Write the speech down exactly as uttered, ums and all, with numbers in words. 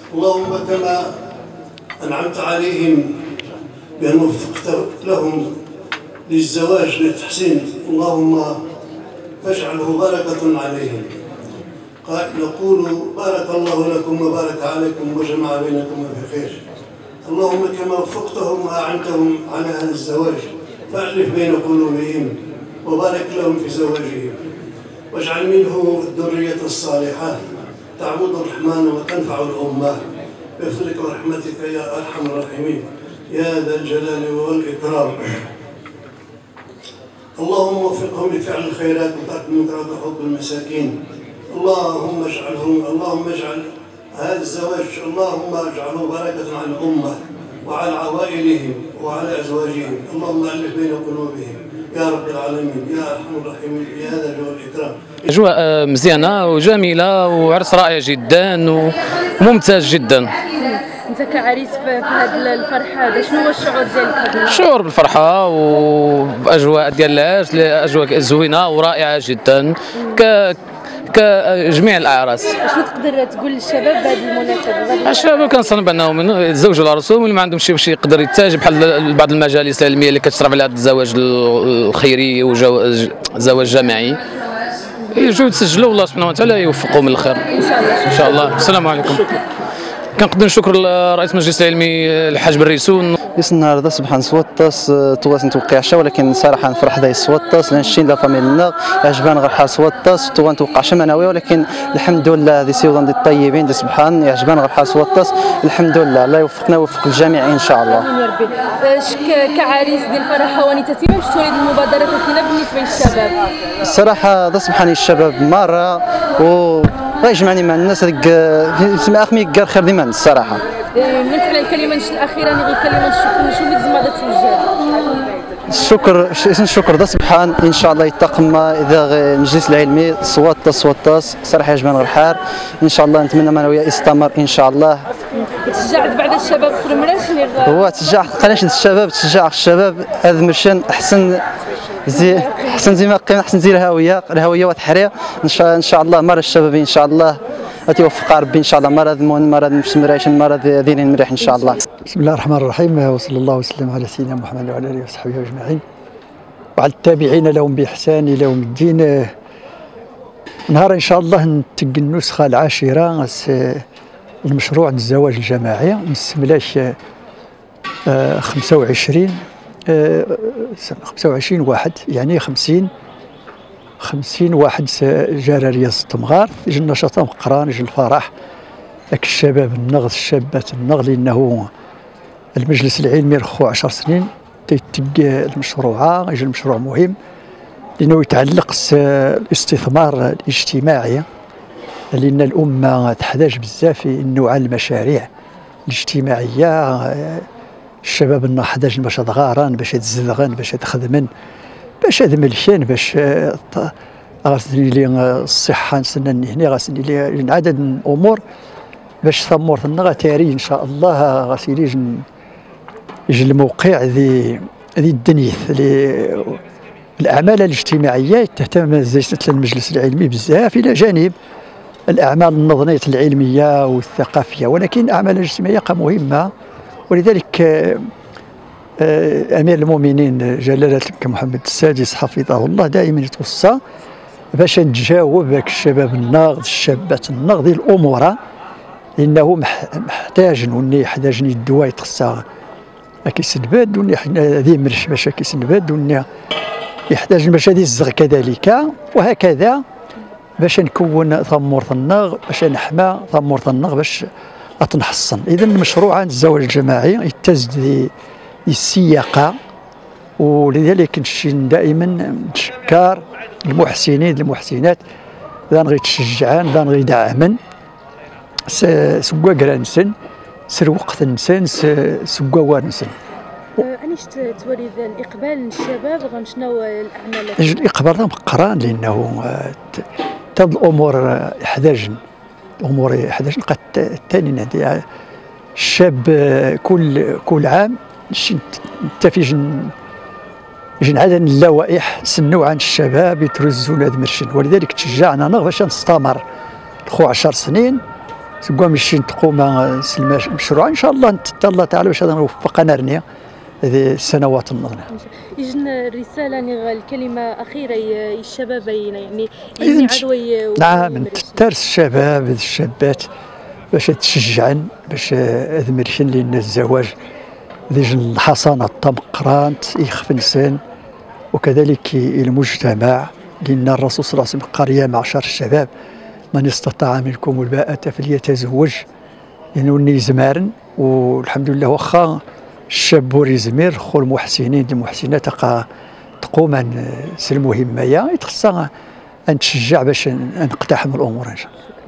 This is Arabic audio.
اللهم كما أنعمت عليهم بأن وفقت لهم للزواج للتحسين، اللهم فاجعله بركة عليهم. نقول بارك الله لكم وبارك عليكم وجمع بينكم في خير. اللهم كما وفقتهم وأعنتهم على هذا الزواج فألف بين قلوبهم وبارك لهم في زواجهم، واجعل منه الذرية الصالحة تعبد الرحمن وتنفع الأمة بفضلك ورحمتك يا أرحم الراحمين يا ذا الجلال والإكرام. اللهم وفقهم لفعل الخيرات وترك المنكرات وحب المساكين. اللهم اجعلهم اللهم اجعل هذا الزواج اللهم اجعله بركة على الأمة وعلى عوائلهم وعلى أزواجهم. اللهم ألف بين قلوبهم يا رب العالمين يا أرحم الراحمين يا ذا الجلال والإكرام. أجواء مزيانة وجميلة وعرس رائع جدا وممتاز جدا. انت كعريس في هذه الفرحه هذا شنو هو الشعور ديالك؟ الشعور بالفرحه وباجواء ديال العرس، اجواء زوينه ورائعه جدا ك كجميع الاعراس. شنو تقدر تقول للشباب بهذه المناسبه؟ الشباب كنصنب انهم يتزوجوا العرسهم، واللي ما عندهم شي باش يقدر يتاجر بحال بعض المجالس العلميه اللي كتشرف على هذا الزواج الخيري وزواج جماعي يجوا يتسجلوا، والله سبحانه وتعالى يوفقهم للخير ان شاء الله. ان شاء الله. السلام عليكم. كنقدم الشكر لرئيس المجلس العلمي الحاج بريسون. يس النهارده سبحان سوطاس تواس نتوقع عشا، ولكن صراحه نفرح داي سوطاس لان شتي لا فاميلنا عجبان غير حال سوطاس تو نتوقع عشا معنويه، ولكن الحمد لله دي سيوضان دي الطيبين دي سبحان يعجبان غير حال سوطاس. الحمد لله الله يوفقنا ويوفق الجميع ان شاء الله. امين يا ربي. كعريس ديال فرحه ونيتاتي باش تولي المبادره كاينه بالنسبه للشباب؟ الصراحه هذا سبحان الشباب مره و غيجمعني مع الناس هذيك سمع اخمي كار خير ديما الصراحه. من على الكلمه الاخيره اللي غير كلمه الشكر شنو اللي زعما توجه؟ الشكر الشكر ده سبحان ان شاء الله يتقم اذا المجلس العلمي سوطاس سوطاس صراحه يعجبنا غير الحال ان شاء الله. نتمنى معنويه يستمر ان شاء الله. تشجعت بعد الشباب في المراش اللي هو تشجع قناش الشباب تشجع الشباب هذا مرشن احسن زي احسن زي ما قيم احسن زي الهويه الهويه والتحرير ان شاء ان شاء الله. مره الشباب ان شاء الله يوفق ربي ان شاء الله. مرض مون مرض مش مرض دينين مريح ان شاء الله. بسم الله الرحمن الرحيم، وصلى الله وسلم على سيدنا محمد وعلى اله وصحبه اجمعين وعلى التابعين لهم باحسان الى يوم الدين. نهار ان شاء الله نتق النسخه العاشره المشروع الزواج الجماعي مستملاش خمسة وعشرين خمسة وعشرين واحد، يعني خمسين خمسين واحد جار رياض التمغار. يجي النشاط مقران يجي الفرح لك الشباب النغض الشابات النغض، لانه المجلس العلمي رخو عشر سنين تيتق المشروع. يجي المشروع مهم لانه يتعلق الاستثمار الاجتماعي، لان الامه تحتاج بزاف في نوع المشاريع الاجتماعيه. الشباب النحتاج باش تغارن باش تزدغن باش تخدمن باش هذا ملكان باش غاسني لي الصحه نستنى هنا غاسني لي عدد من الامور باش تمر ثنا تاري ان شاء الله غاسيلي يجي الموقع ذي ذي الدنيث الاعمال الاجتماعيه تهتم زيت المجلس العلمي بزاف الى جانب الاعمال النظريه العلميه والثقافيه، ولكن الاعمال الاجتماعيه مهمه. ولذلك امير المؤمنين جلاله الملك محمد السادس حفظه الله دائما يتوصى باش نتجاوب ذاك الشباب الناضج الشابات الناضج الامور، لانه محتاج وني يحتاجني الدواء يتخصها كيسنباد وني ذي مرش باش كيسنباد وني يحتاج باش هذه الزغ كذلك، وهكذا باش نكون ثمور الناغ باش نحمى ثمور الناغ باش أتنحصن. إذا المشروع الزواج الجماعي يتزد السياقة، ولذلك نشين دائما نتشكر المحسنين المحسنات لا نغي تشجعان لا نغي دعمن سوا كرانسن سر وقت نسن سوا وانسن. علاش تولي الإقبال من الشباب غير شنو الأعمال؟ الإقبال مقران لأنه هاد الأمور يحتاج الامور يحتاج نلقى الثاني نادي الشاب كل كل عام نتفق جن عدد اللوائح سنوا عن الشباب يترزون هذا مرشن، ولذلك تشجعنا باش نستمر خو عشر سنين سكوا مشي تقوم مشروع ان شاء الله نتدى الله تعالى باش نوفقنا رنيا هذه السنوات النظرة. يجن رسالة يعني الكلمة أخيرة الشباب يعني يعني عدوي نعم ترس الشباب الشابات باش تشجعن باش اذمرشن لنا الزواج ذي الحصانة الطمقرانت يخف إنسان وكذلك المجتمع لأن الرسول صلى الله عليه وسلم قال يا معشر الشباب من استطاع منكم الباءة فليتزوج يعني وني زمارن والحمد لله واخا الشاب وريزمير خو المحسنين المحسنات تقوم عن المهمة يا تخصها أن تشجع باش نقتحم الأمور إن شاء الله.